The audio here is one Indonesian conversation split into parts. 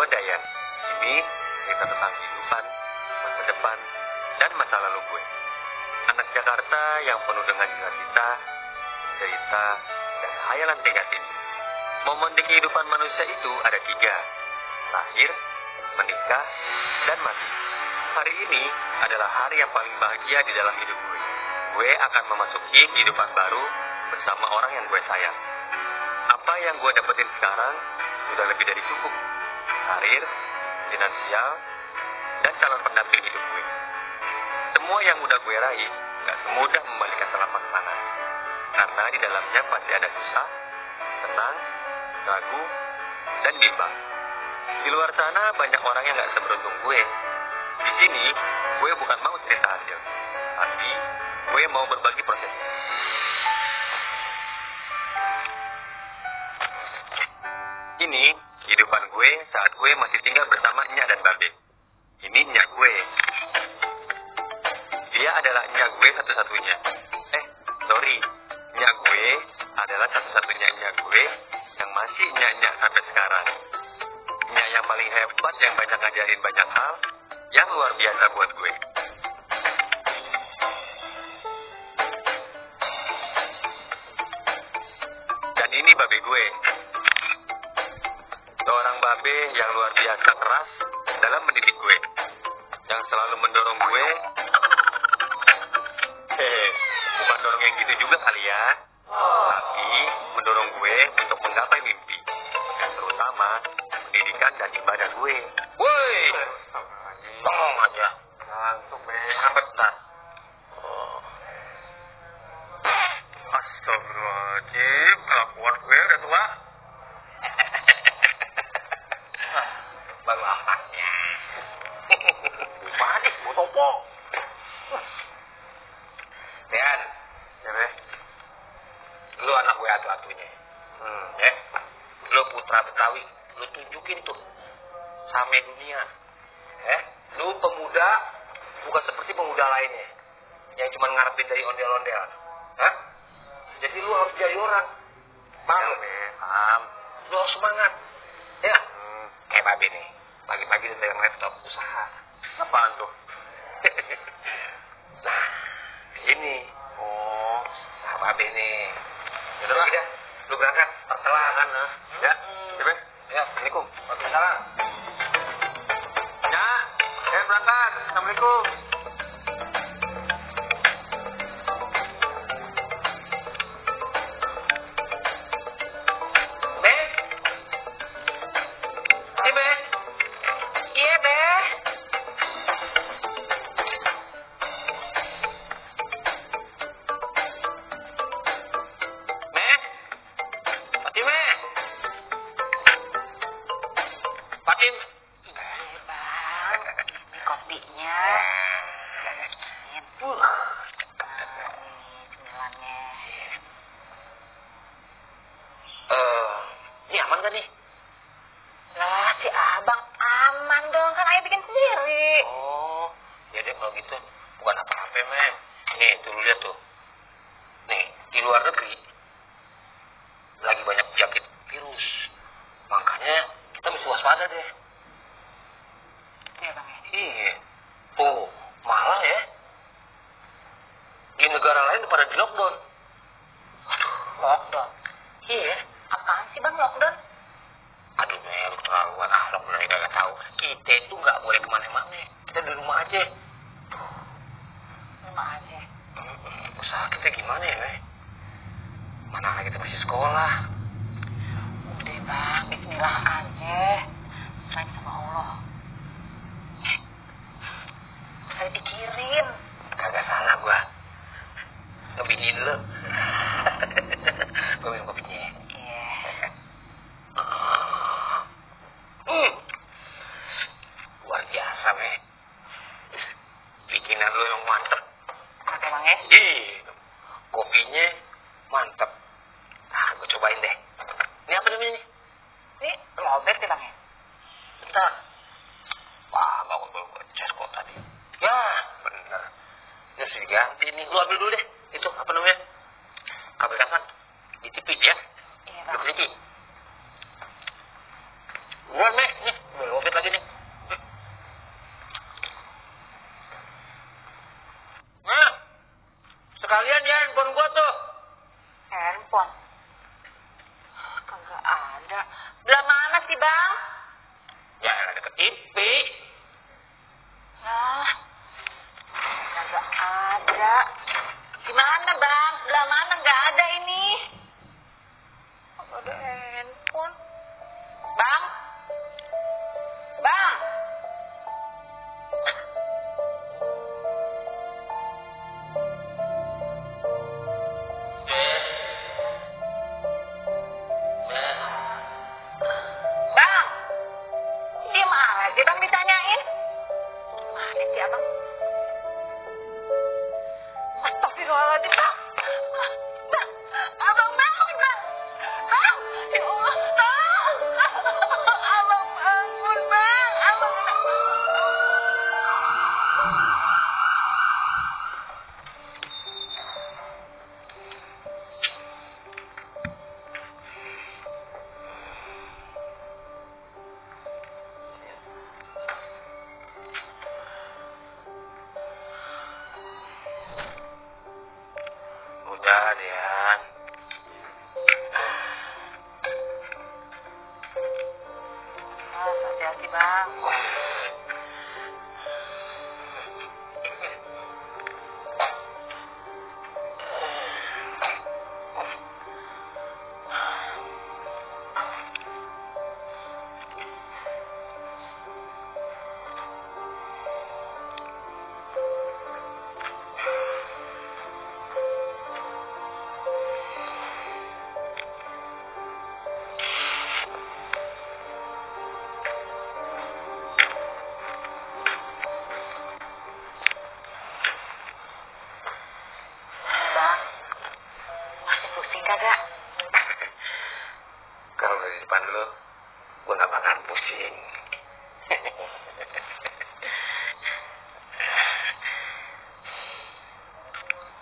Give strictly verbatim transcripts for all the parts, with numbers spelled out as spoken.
Gue Dayan. Ini cerita tentang kehidupan, masa depan, dan masa lalu gue. Anak Jakarta yang penuh dengan cita-cita, cerita, dan hayalan tingkat tinggi. Momen di kehidupan manusia itu ada tiga. Lahir, menikah, dan mati. Hari ini adalah hari yang paling bahagia di dalam hidup gue. Gue akan memasuki kehidupan baru bersama orang yang gue sayang. Apa yang gue dapetin sekarang sudah lebih dari cukup. Karir, finansial, dan calon pendamping hidup gue. Semua yang udah gue raih gak semudah membalikan telapak tangan. Karena di dalamnya pasti ada susah, senang, ragu, dan bimbang. Di luar sana banyak orang yang gak seberuntung gue. Di sini gue bukan mau cerita hasil, tapi gue mau berbagi prosesnya. Ini kehidupan gue saat gue masih tinggal bersama Nya dan Babe. Ini Nya gue. Dia adalah Nya gue satu-satunya. Eh, sorry. Nya gue adalah satu-satunya Nya gue yang masih Nya-Nya sampai sekarang. Nya yang paling hebat, yang banyak ngajarin banyak hal, yang luar biasa buat gue. Dan ini Babe gue. Seorang babe yang luar biasa keras dalam mendidik gue, yang selalu mendorong gue. Hehe, bukan dorong yang gitu juga kali ya, tapi mendorong gue untuk menggapai mimpi, dan terutama pendidikan dan ibadah gue. Woi, tolong aja, ngantuk banget bentar. Astagfirullahaladzim, kelakuan gue udah tua. Baru apanya? Gimana nih, mau topo? Dean, ya be? Lu anak gue atu-atunya. Hmm, ya? Lu putra Betawi, lu tunjukin tuh sama dunia. Eh, lu pemuda bukan seperti pemuda lainnya yang cuma ngarepin dari ondel-ondel. Hah? Jadi lu harus jadi orang. Paham? Ya, be, paham. Lu harus semangat. Ya? Hmm. Kayak Babe nih. Pagi-pagi udah pegang laptop usaha. Apaan tuh? Nah, ini. Oh, nah Babe nih. Yaudah lah. Udah, lu berangkat. Tertelah kan? Nah. Ya, coba. Ya, Assalamualaikum. Waalaikumsalam. Ya, saya berangkat. Assalamualaikum. Fatim. Eh, Bang, ini kopinya. Ibu. Cemilannya. Eh, ini aman gak nih? Lah, si Abang aman dong. Kan Ayah bikin sendiri. Oh, ya deh kalau gitu. Bukan apa-apa, Mem. Nih, tuh lu lihat tuh. Nih, di luar negeri lagi banyak penyakit virus. Makanya kita mesti waspada deh. Iya, Bang ya. Iya. Oh, malah ya. Di negara lain pada di lockdown. Aduh, lockdown. Iya. Apaan sih, Bang, lockdown? Aduh, Mel, terlaluan. Ah, lockdown aja gak tahu. Kita itu gak boleh kemana-mana. Kita di rumah aja. Rumah aja. Hmm, usaha kita gimana ya, Mel? Mana lagi kita masih sekolah. Udah, Bang, bismillah aja. Selain sama Allah. Saya pikirin. Kagak salah gua. Ngebiniin lu. Gua minum kopinya. Iya. Hmm. Luar biasa, Mel. Bikinan lu emang mantep. Oke, Bang ya. Ih, kopinya mantep. Nah, gue cobain deh. Ini apa namanya nih? Ini lobet ya, Bang ya? Bentar. Wah, bawa bawa gue cas kok tadi. Ya, bener. Ini harus diganti nih. Lu ambil dulu deh. Itu apa namanya? Kabel kasar. Di T V ya. Iya, Lu Bang. ke T V. Buruan, Mek. Nih, belum.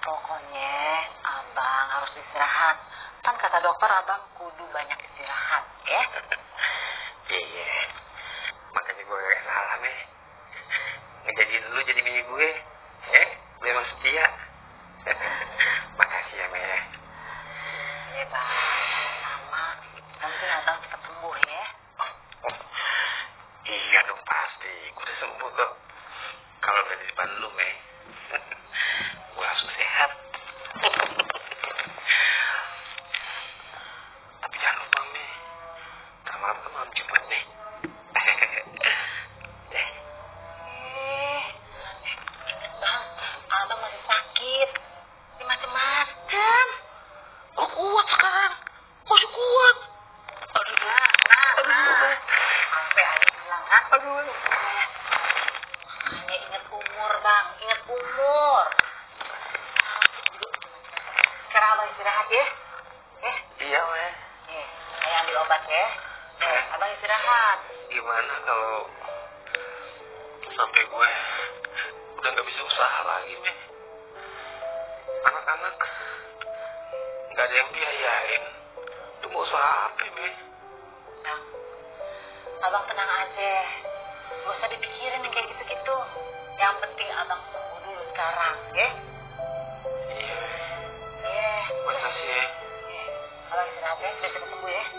Pokoknya abang harus istirahat. Kan kata dokter abang kudu banyak istirahat, ya? Iya. Makanya gue gak salah, Me. Ngejadiin lu jadi bini gue. Eh, gue emang setia. Makasih ya, Me. Iya, Bang. Sama. Nanti abang cepat sembuh, ya? Oh, iya dong, pasti. Gue udah sembuh kok. Kalau udah di depan lu, Me. Gue langsung sehat. Tapi jangan lupa, Me. Ntar malam kan malam Jumat, Me. Eh, Bang, abang masih sakit. Ini macem-macem. Gue kuat sekarang. Masih kuat. Aduh, nah, nah, nah. Sampai ada bilang, kan? Aduh. Hanya ingat umur, Bang. Ingat umur. Sekarang abang istirahat, ya? Eh, Iya, Me. nih, saya ambil obat, ya? Eh, Eh. abang istirahat. Gimana kalau sampai gue udah gak bisa usaha lagi, Me? Anak-anak gak ada yang biayain. Lu mau usaha apa, Me? Bang, abang tenang aja. Gak usah dipikirin yang kayak gitu-gitu. Yang penting abang sembuh dulu sekarang, ya? Iya, Iya. makasih ya. Iya. Abang istirahat, ya? Biar cepat sembuh, ya?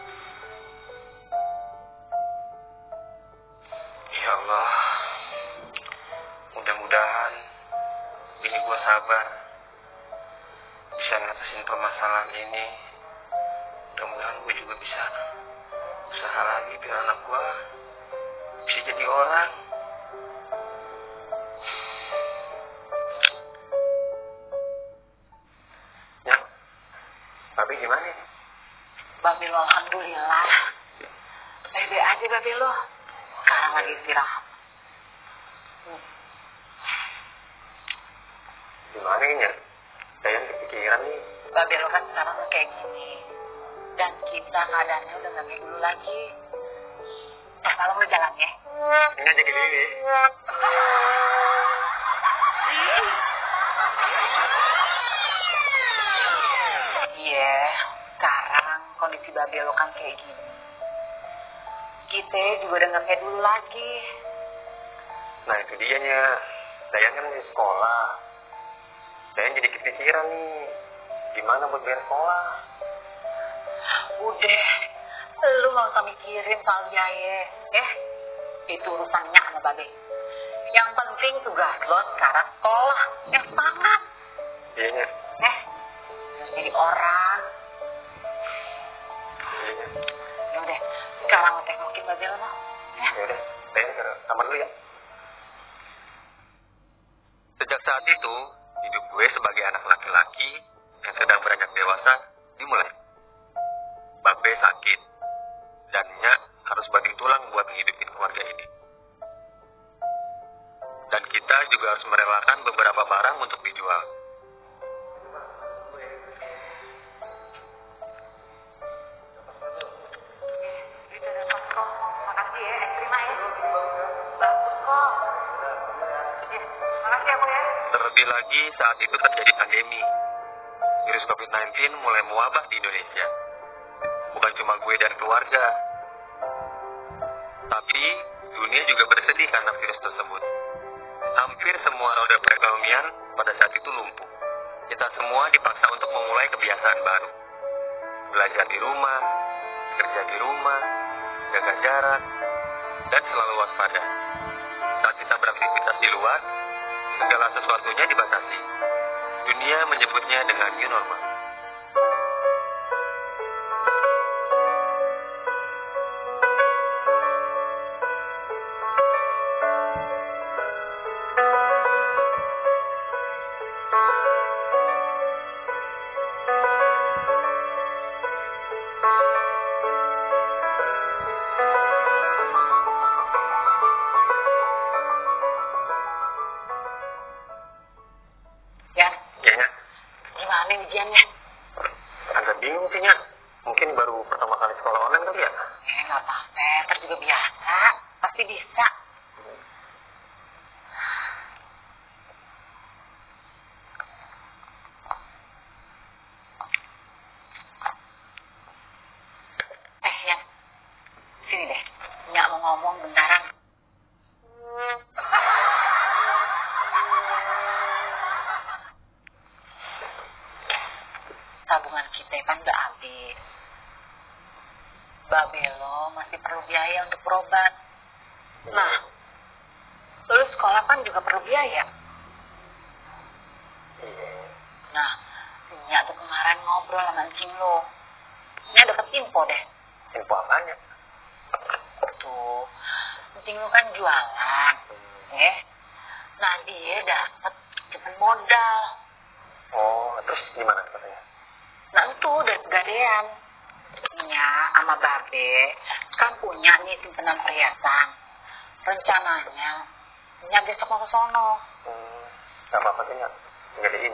Ya Allah, mudah-mudahan bini gue sabar, bisa ngatasin permasalahan ini. Mudah-mudahan gue juga bisa usaha lagi biar anak gue bisa jadi orang. Ya, tapi gimana? Babe lo, alhamdulillah. Baik-baik aja, Babe lo. Sekarang lagi istirahat. Hmm. Gimana ini ya? Saya yang kepikiran nih. Babe lo kan sekarang kayak gini. Dan kita keadaannya udah gak kayak dulu lagi. Nah, malam lo jalan, ya? Enggak jadi gini. Iya, sekarang kondisi Babe lo kan kayak gini. Kita juga udah gak kayak dulu lagi. Nah itu dianya. Saya kan di sekolah. Saya jadi kepikiran nih. Gimana buat bayar sekolah? Udah, lu gak usah mikirin soal biaya. Eh, itu urusannya sama Babe. Yang penting tugas lo sekarang sekolah. Yang semangat. Iya. Eh, harus jadi orang. Iya. Yaudah, sekarang lo tengokin Babe lo mau. Ya. Yaudah, saya ke kamar dulu ya. Sejak saat itu, hidup gue sebagai anak laki-laki yang sedang beranjak dewasa dimulai. Babe sakit, dan Nya harus banting tulang buat menghidupin keluarga ini. Dan kita juga harus merelakan beberapa barang untuk dijual. Itu udah pas kok. Makasih ya, eh, terima ya. Bagus kok. Ya, makasih ya, Bu ya. Terlebih lagi saat itu terjadi pandemi. Virus covid sembilan belas mulai mewabah di Indonesia. Bukan cuma gue dan keluarga, tapi dunia juga bersedih karena virus tersebut. Hampir semua roda perekonomian pada saat itu lumpuh. Kita semua dipaksa untuk memulai kebiasaan baru. Belajar di rumah, kerja di rumah, jaga jarak, dan selalu waspada. Saat kita beraktivitas di luar, segala sesuatunya dibatasi. Dunia menyebutnya dengan new normal. Yan, Ya, ya. gimana nih ujiannya? tabungan kita kan udah habis. Mbak Belo masih perlu biaya untuk berobat. Nah, lu sekolah kan juga perlu biaya. Iya. Nah, Nya tuh kemarin ngobrol sama encing lo. Nya dapet info deh. Info apanya? Tuh, encing lo kan jualan. Eh, nah dia dapet pinjaman modal. Oh, terus gimana katanya? Nah itu dari pegadaian. Nya sama Babe kan punya nih simpenan perhiasan. Rencananya Nya besok mau ke sono. Hmm, gak apa-apa sih, Nyak. Ngedein.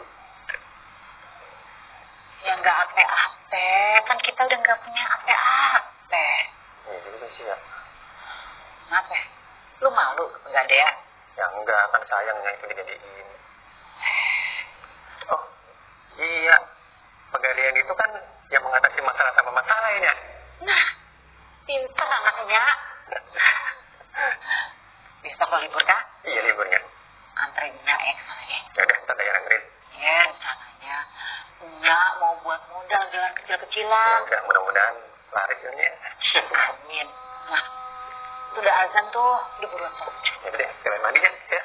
Ya nggak ape-ape, kan kita udah nggak punya ape-ape. Iya juga sih, ya. Ngapain? Lu malu ke pegadaian? Ya enggak, kan sayangnya itu digedein. Oh, iya. Pegadaian itu kan yang mengatasi masalah sama masalah ini, ya. Nah, pintar anaknya. Besok lo libur kan? Iya, liburnya. Anterin Nya eh sana ya. Ya udah, ntar daya anterin. Ya, rencananya Nya mau buat modal jalan Ya kecil-kecilan. udah, mudah-mudahan laris ini, ya. Amin. Nah, itu udah azan tuh, di buruan sana. Ya udah deh, sekalian mandi kan, ya.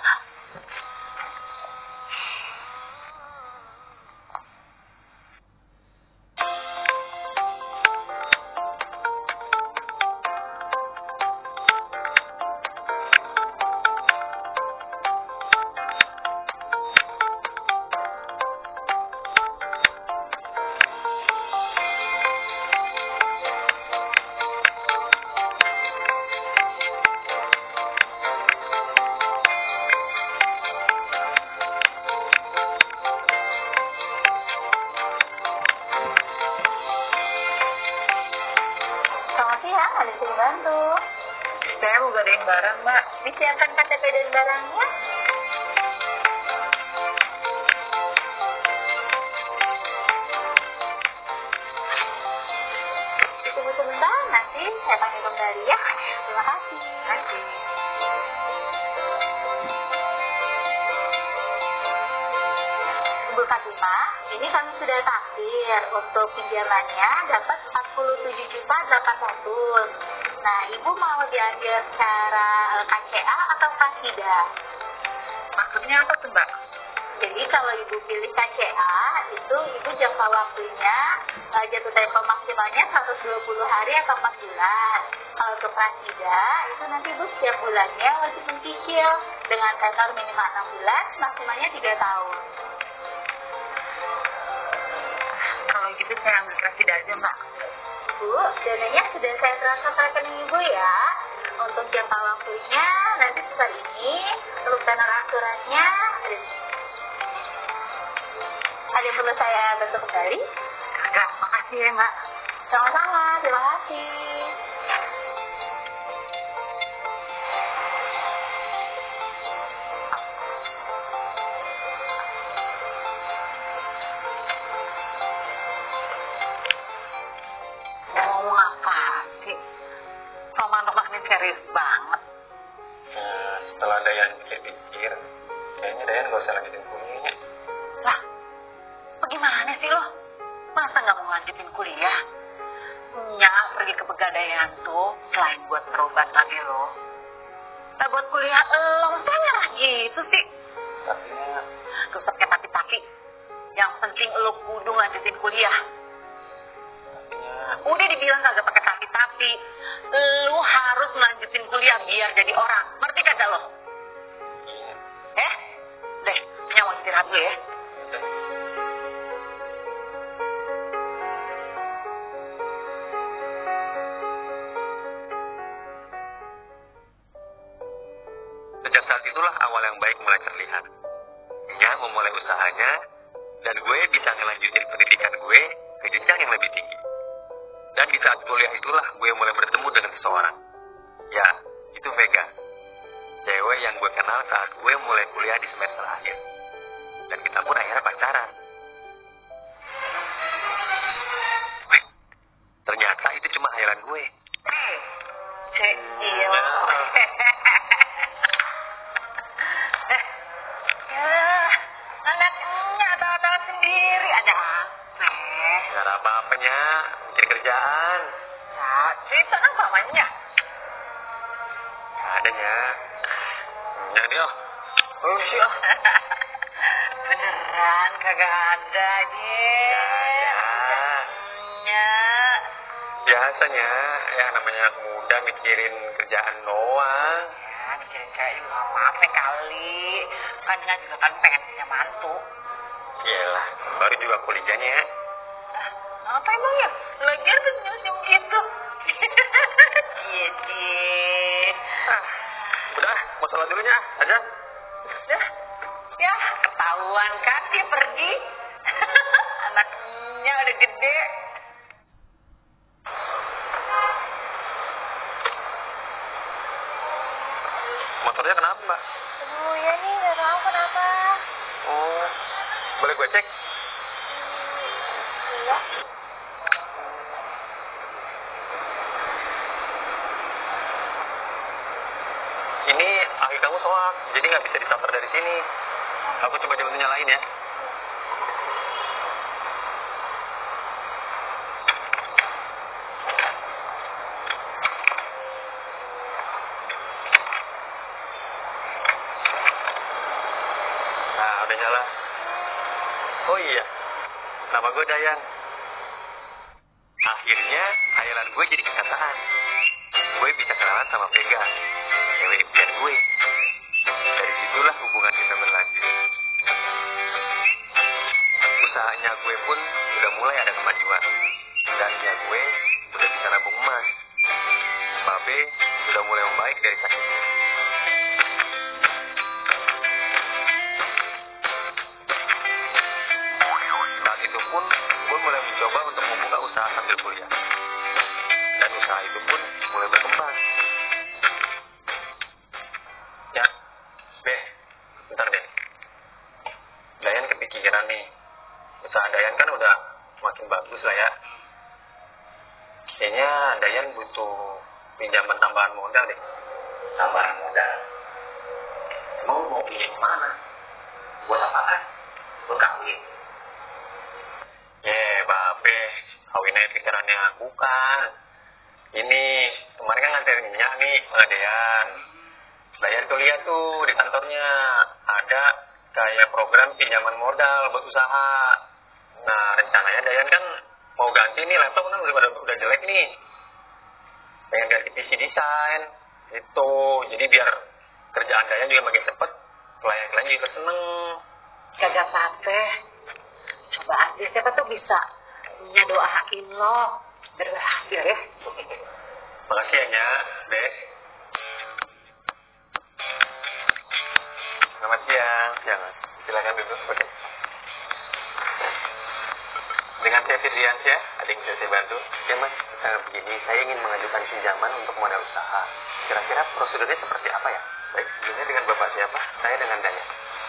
Selamat siang, ada yang bisa bantu. Saya mau gadain barang, Mbak. Disiapkan K T P dan barangnya. Ditunggu sebentar, nanti saya panggil kembali ya. Terima kasih. Kasih. Bu Fatimah, ini kami sudah taksir. Untuk pinjamannya dapat empat puluh tujuh juta delapan ratus. Nah, Ibu mau diambil secara K C A atau Kasida? Maksudnya apa tuh, Mbak? Jadi kalau Ibu pilih K C A, itu Ibu jangka waktunya uh, jatuh tempo maksimalnya seratus dua puluh hari atau empat bulan. Kalau untuk Kasida, itu nanti Ibu setiap bulannya wajib mencicil dengan tenor minimal enam bulan, maksimalnya tiga tahun. Kalau gitu saya ambil kasih aja, Mbak. Bu, dananya sudah saya transfer ke rekening Ibu ya. Untuk jangka waktunya nanti sebesar ini, untuk tenor asuransinya ada di sini. Ada yang perlu saya bantu kembali? Enggak, makasih ya, Mbak. Sama-sama, terima kasih. Ngomong apa sih? Roman-roman ini serius banget. Nah, setelah Dayan pikir-pikir, kayaknya Dayan gak usah lanjutin kuliahnya. Lah, bagaimana sih lo? Masa nggak mau lanjutin kuliah? Nya pergi ke pegadaian tuh selain buat berobat lagi lo. Tak buat kuliah lo, masa nyerah gitu sih? Tapi, Gak usah pakai tapi-tapi. Yang penting lo kudu lanjutin kuliah. Udah dibilang kagak pakai tapi-tapi. Lo harus lanjutin kuliah biar jadi orang. Ngerti kagak lo? iya. Eh? Deh, Nya mau istirahat dulu ya. Sejak saat itulah awal yang baik mulai terlihat. Nya memulai usahanya, dan gue bisa ngelanjutin pendidikan gue ke jenjang yang lebih tinggi. Dan di saat kuliah itulah gue mulai bertemu dengan seseorang. Ya, itu Vega. Cewek yang gue kenal saat gue mulai kuliah di semester akhir. Dan kita pun akhirnya pacaran. Wih, ternyata itu cuma hayalan gue. Eh, cek iya. Ya, anaknya tahu-tahu sendiri ada apa? kerjaan. Nah, cerita apa namanya? Gak adanya. Jangan dia. Oh sih ah. Beneran kagak ada, Ye. Ya. Biasanya yang namanya anak muda mikirin kerjaan doang. Ya, mikirin cewek juga gak apa-apa kali. Kan dengan juga kan pengen punya mantu. Iyalah, baru juga kuliahnya. Ah, apa emang ya? Lagian senyum-senyum gitu. Iya, Ci. Ah, udah, mau sholat dulunya, aja. Dah, ya ketahuan kan dia pergi. Anaknya udah gede. Motornya kenapa, Mbak? Aduh, ya nih, nggak tahu kenapa. Oh, boleh gue cek? Iya. Ini aki kamu soak, jadi nggak bisa ditakar dari sini. Aku coba coba nyalain ya. Nah, udah nyala. Oh iya, nama gue Dayan. Akhirnya, hayalan gue jadi kenyataan. Gue bisa kenalan sama Vega, cewek impian gue. Dari situlah hubungan kita berlanjut. Usahanya gue pun udah mulai ada kemajuan. Dannya gue udah bisa nabung emas. Babe sudah mulai membaik dari sakitnya. Saat itu pun gue mulai mencoba untuk membuka usaha sambil kuliah. Dan usaha itu pun mulai berkembang. Ya, Beh, bentar deh. Dayan kepikiran nih. Usaha Dayan kan udah makin bagus lah ya. Kayaknya Dayan butuh pinjaman tambahan modal deh. Tambahan modal? Mau mau pinjam kemana? Buat apaan? Buat kawin. Eh, Babe, kawinnya pikirannya bukan. Ini, kemarin kan nganterin minyak nih, pengadean. Dayan tuh lihat tuh di kantornya, ada kayak program pinjaman modal buat usaha. Nah, rencananya Dayan kan mau ganti nih laptop kan udah, udah jelek nih. Pengen ganti P C desain. Itu, jadi biar kerjaan Dayan juga makin cepet, klien-klien juga seneng. Kagak apa-apa. Coba aja, siapa tuh bisa nyadoain lo biar berhasil ya. Makasih ya, Nya, Deh. Selamat siang. Siang, Mas. Silakan duduk. Oke. Dengan saya Firdiansyah, ada yang bisa saya bantu? Ya, Mas. Saya begini, saya ingin mengajukan pinjaman untuk modal usaha. Kira-kira prosedurnya seperti apa ya? Baik, sebelumnya dengan Bapak siapa? Saya dengan Dayan.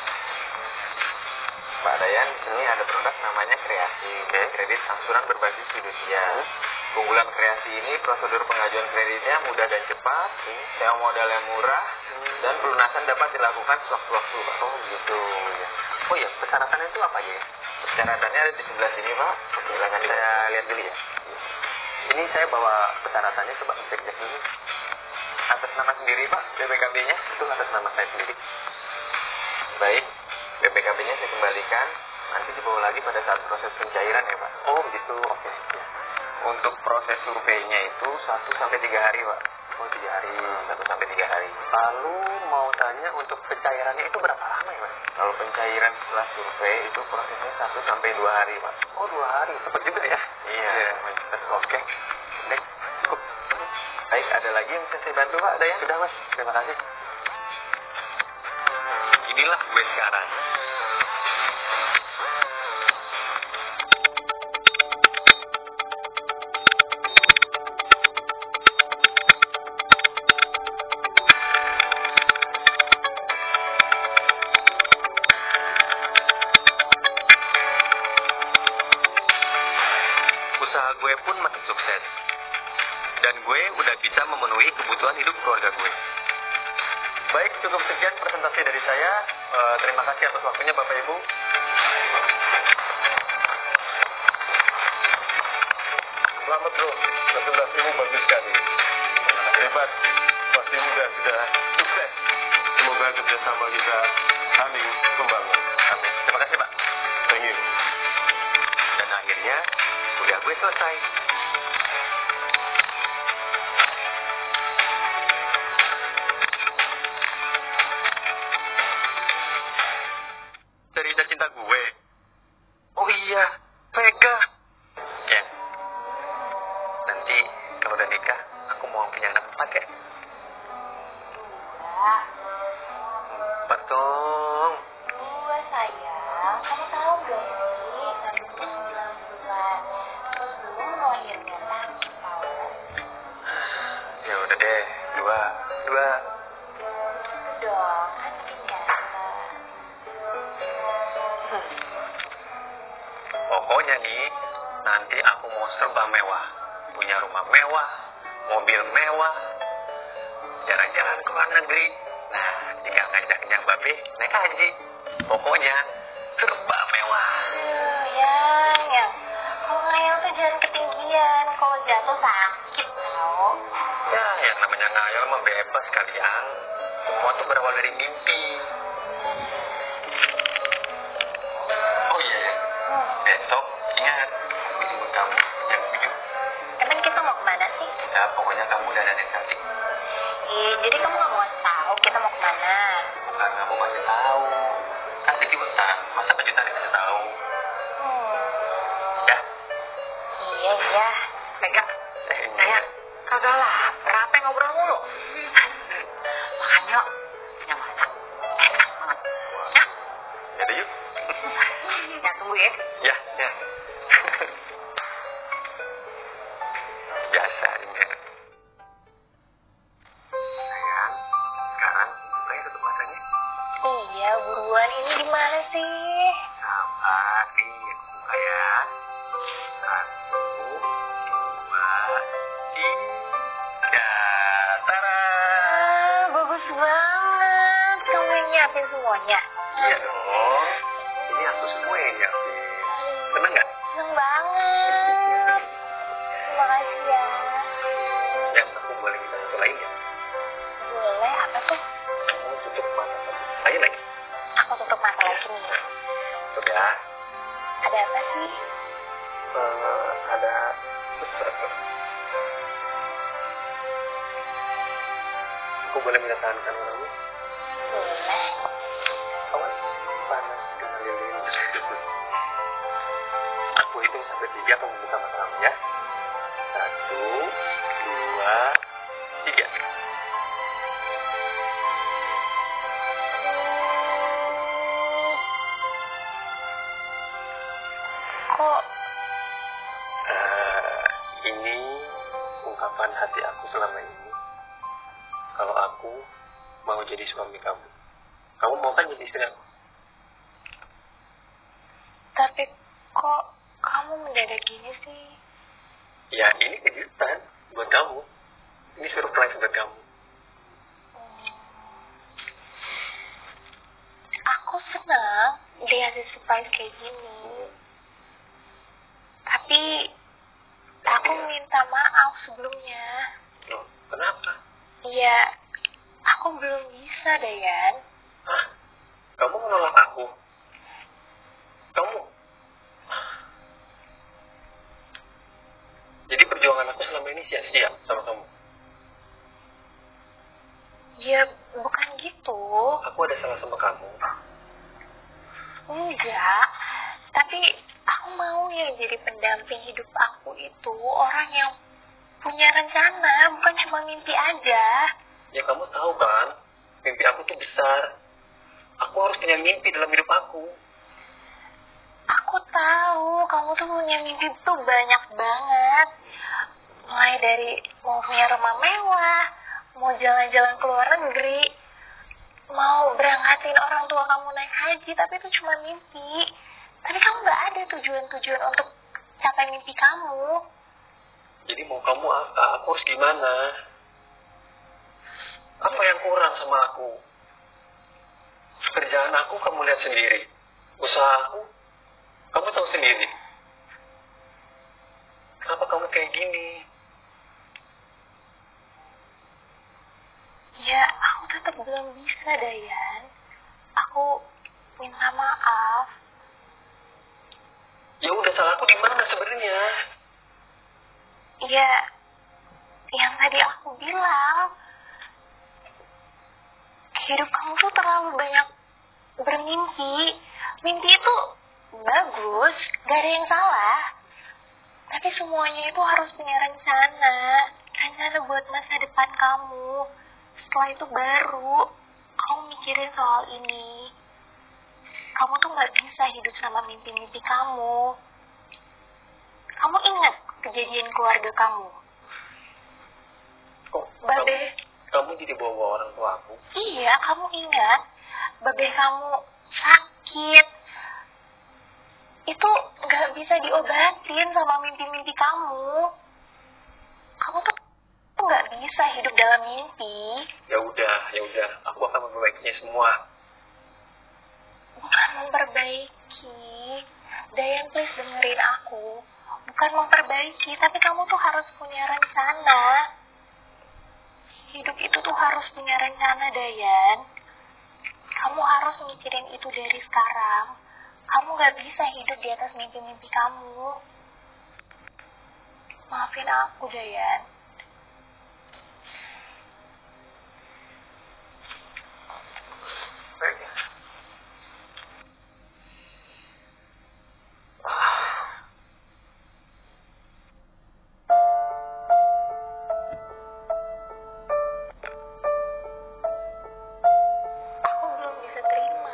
Pak Dayan, ini ada produk namanya Kreasi. Oke. Kredit angsuran berbasis fidusia. Hmm. Keunggulan Kreasi ini prosedur pengajuan kreditnya mudah dan cepat, hmm. sewa modal yang murah, hmm. dan pelunasan dapat dilakukan sewaktu-waktu. Oh gitu. Ya. Oh iya, persyaratannya itu apa aja ya? Persyaratannya ada di sebelah sini, Pak. Oke, silakan saya lihat dulu ya. Ini saya bawa persyaratannya, coba cek-cek dulu. Atas nama sendiri, Pak, B P K B-nya itu atas nama saya sendiri. Baik, B P K B-nya saya kembalikan. Nanti dibawa lagi pada saat proses pencairan ya, Pak. Oh gitu, oke. Ya. Untuk proses surveinya itu satu sampai tiga hari, Pak. Oh tiga hari, satu sampai tiga hari. Lalu mau tanya untuk pencairannya itu berapa lama ya, Mas? Kalau pencairan setelah survei itu prosesnya satu sampai dua hari, Pak. Oh dua hari, cepat juga ya? Iya, ya, oke. Baik, cukup. Baik, ada lagi yang bisa saya bantu, Pak? Ada ya? Sudah, Mas. Terima kasih. Inilah gue sekarang. Usaha gue pun makin sukses. Dan gue udah bisa memenuhi kebutuhan hidup keluarga gue. Baik, cukup sekian presentasi dari saya. Uh, terima kasih atas waktunya Bapak Ibu. Selamat bro. udah sukses. Semoga kerjasama kita saling membangun. Amin. Terima kasih, Pak. Thank you. Dan akhirnya kuliah gue selesai. Cerita cinta gue. Oh iya, Vega. Ya. Nanti kalau udah nikah, aku mau punya anak empat ya. Dua. Empat dong. Dua sayang. Kamu tahu gak sih? Kandungnya sembilan bulan. Terus belum melahirkan lagi tahu. Ya udah deh, dua, dua. Dong, kan ternyata. Pokoknya nih, nanti aku mau serba mewah. Punya rumah mewah, mobil mewah, jalan-jalan ke luar negeri. Nah, tinggal ngajaknya Mbak B naik haji. Pokoknya serba mewah. Aduh, yang, yang. Kalau ngayal tuh jangan ketinggian. Kalau jatuh sakit tau. Ya, yang namanya ngayal mah bebas kalian. Semua tuh berawal dari mimpi. Oh iya ya, Hmm. besok ingat aku jemput kamu jam tujuh. Emang kita mau kemana sih? Ya, pokoknya kamu udah ada yang cantik. Ih, jadi kamu gak mau tahu kita mau kemana? Bukan kamu masih tahu. Kan kejutan, masa kejutan dikasih tahu? Hmm. Ya, Iya, iya. Vega, eh ini. saya kagak lapar, apa ngobrol mulu? Makan yuk, punya masak. Enak banget. Ya, Jadi yuk. ya tunggu ya. Ya, ya. Biasa ini. Sayang, sekarang bukanya tutup matanya. Iya, buruan. Ini gimana sih? Sabar, nih aku buka ya. Satu, dua, tiga. Tara. Ah, bagus banget. Kamu yang nyiapin semuanya. Iya dong. Ini aku semua yang nyiapin. Seneng nggak? Seneng banget. Terima kasih ya. Yang aku boleh minta satu lain ya? Boleh, apa tuh? Kamu tutup mata kamu. Lain lagi. Aku tutup mata lagi nih. Sudah. Ada apa sih? Eh, ada sesuatu. Aku boleh minta tangan kamu kamu? Boleh. Awas, panas kena lilin. Aku hitung sampai tiga, kamu buka mata kamu ya. Satu, dua, tiga. Kok Eh, ini ungkapan hati aku selama ini. Kalau aku mau jadi suami kamu, kamu mau kan jadi istri aku? tapi kok kamu mendadak gini sih? Ya ini kejutan buat kamu. Ini surprise buat kamu. Aku senang dikasih surprise kayak gini. Tapi aku minta maaf sebelumnya. Loh, kenapa? Iya, aku belum bisa, Dayan. Hah? Kamu menolak aku? Kamu? Jadi perjuangan aku selama ini sia-sia sama kamu? Ya, bukan gitu. Aku ada salah sama kamu? Enggak. Tapi aku mau yang jadi pendamping hidup aku itu orang yang punya rencana, bukan cuma mimpi aja. Ya kamu tahu kan, mimpi aku tuh besar. Aku harus punya mimpi dalam hidup aku. Aku tahu kamu tuh punya mimpi tuh banyak banget. Mulai dari mau punya rumah mewah, mau jalan-jalan ke luar negeri, mau berangkatin orang tua kamu naik haji, tapi itu cuma mimpi. Tapi kamu gak ada tujuan-tujuan untuk capai mimpi kamu. Jadi mau kamu apa? Aku harus gimana? Apa yang kurang sama aku? Kerjaan aku kamu lihat sendiri. Usaha aku, kamu tahu sendiri. Kenapa kamu kayak gini? Ya, terlalu banyak bermimpi. Mimpi itu bagus, gak ada yang salah. Tapi semuanya itu harus punya rencana. Rencana buat masa depan kamu. Setelah itu baru kamu mikirin soal ini. Kamu tuh gak bisa hidup sama mimpi-mimpi kamu. Kamu ingat kejadian keluarga kamu? Kok Babe, kamu, kamu jadi bawa-bawa orang tua aku? iya, kamu ingat. Babe kamu sakit. Itu gak bisa diobatin sama mimpi-mimpi kamu. Kamu tuh tuh gak bisa hidup dalam mimpi. Ya udah, ya udah, aku akan memperbaikinya semua. Bukan memperbaiki. Dayan, please dengerin aku. Bukan memperbaiki, tapi kamu tuh harus punya rencana. Hidup itu tuh harus punya rencana, Dayan. Kamu harus mikirin itu dari sekarang. Kamu gak bisa hidup di atas mimpi-mimpi kamu. Maafin aku, Dayan. Baik. Aku belum bisa terima.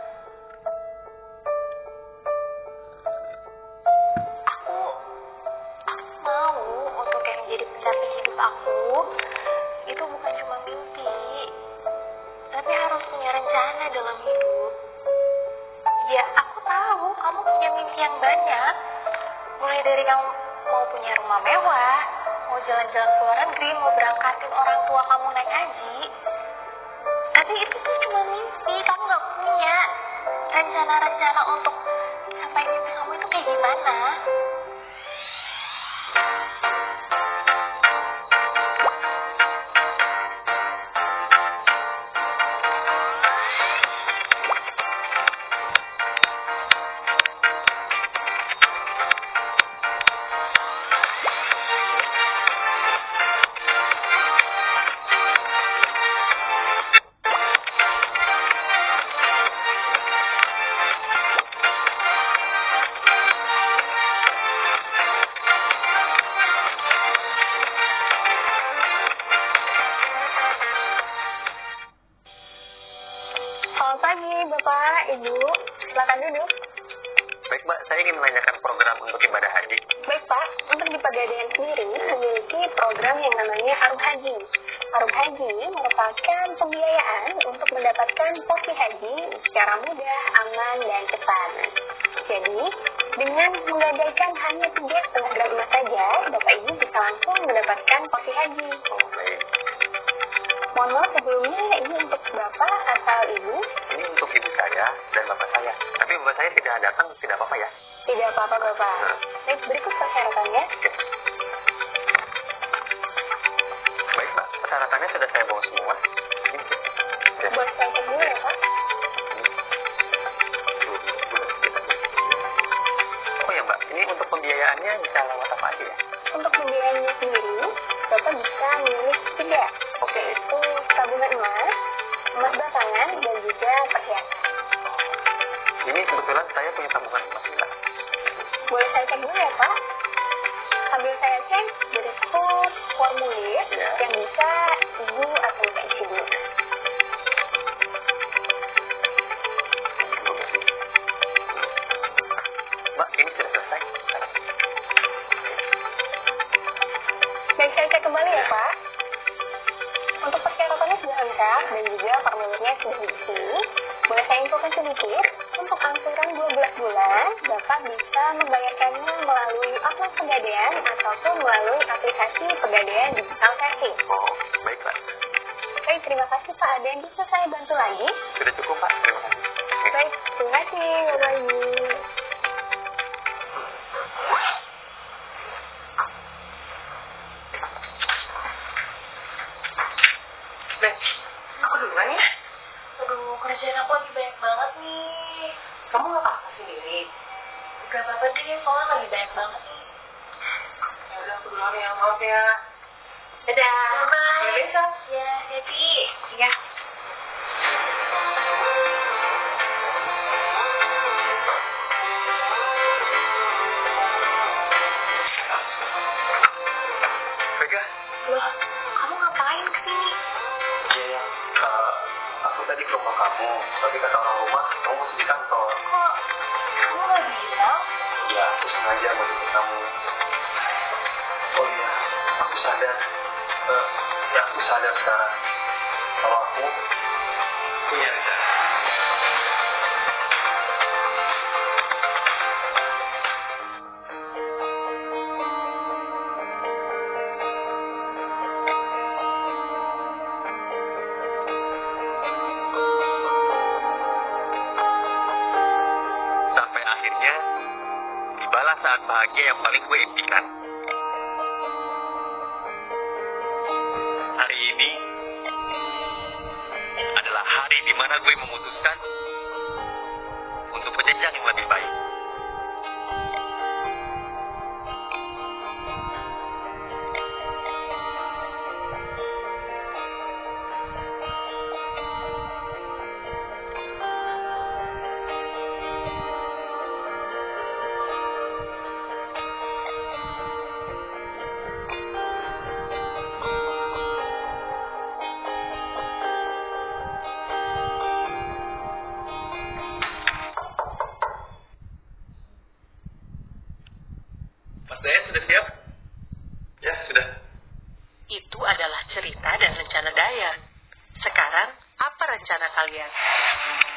Aku, aku mau untuk yang jadi pendamping hidup aku itu bukan cuma mimpi, tapi harus punya rencana dalam hidup. Ya, aku tahu kamu punya mimpi yang banyak. Mulai dari kamu mau punya rumah mewah, mau jalan-jalan ke luar negeri, mau berangkatin orang tua kamu naik haji. Tapi itu tuh cuma mimpi, kamu gak punya rencana-rencana untuk sampai mimpi kamu itu kayak gimana. Selamat pagi, Bapak, Ibu. Silakan duduk. Baik, Mbak, saya ingin menanyakan program untuk ibadah haji. Baik, Pak. Untuk di Pegadaian sendiri memiliki program yang namanya Aruh Haji. Aruh Haji merupakan pembiayaan untuk mendapatkan posisi haji secara mudah, aman, dan cepat. Jadi, dengan menggadaikan hanya tiga setengah gram emas saja, Bapak Ibu bisa langsung mendapatkan posisi haji. Oh, baik. Mohon maaf sebelumnya, ini untuk Bapak atau Ibu? Ini untuk ibu saya dan bapak saya. Tapi bapak saya tidak datang, tidak apa-apa ya? Tidak apa-apa, Bapak. Baik, berikut persyaratannya. Oke. Baik, Pak. Persyaratannya sudah saya bawa semua. Ini. Ya. Boleh saya cek dulu ya, Pak? Oh ya, Mbak. Ini untuk pembiayaannya bisa lewat apa aja ya? Untuk pembiayaannya sendiri, Bapak bisa memilih tiga, Oke. yaitu tabungan emas, emas batangan, dan juga perhiasan. Ini kebetulan saya punya tabungan emas, Mbak. Boleh saya cek dulu ya, Pak? Sambil saya cek, berikut formulir Ya. yang bisa Ibu atau Bapak isi dulu. Mbak, ini sudah selesai. Baik, saya cek kembali ya, Pak. Untuk persyaratannya sudah lengkap dan juga formulirnya sudah diisi. Boleh saya infokan sedikit, untuk angsuran dua belas bulan, Bapak bisa membayarkannya melalui online Pegadaian ataupun melalui aplikasi Pegadaian Digital Saving. Oh, baik, Pak. Baik, terima kasih Pak. Ada yang bisa saya bantu lagi? Sudah cukup, Pak. Terima kasih. Oke. Baik, terima kasih Bapak Ibu. Beh, aku duluan ya. Aduh, kerjaan aku lagi banyak banget nih. Kamu nggak apa-apa sendiri. Gak apa-apa deh, soalnya lagi banyak banget nih. Ya udah, aku duluan ya. Maaf ya. Dadah. Bye. Sampai besok. Ya, Devi. Iya. aku sadar sekarang kalau aku punya rencana. Sampai akhirnya tibalah saat bahagia yang paling gue impikan. Hari ini adalah hari di mana gue memutuskan untuk berjenjang yang lebih baik. Mas Dayat sudah siap? Ya, sudah. Itu adalah cerita dan rencana Dayat. Sekarang, apa rencana kalian?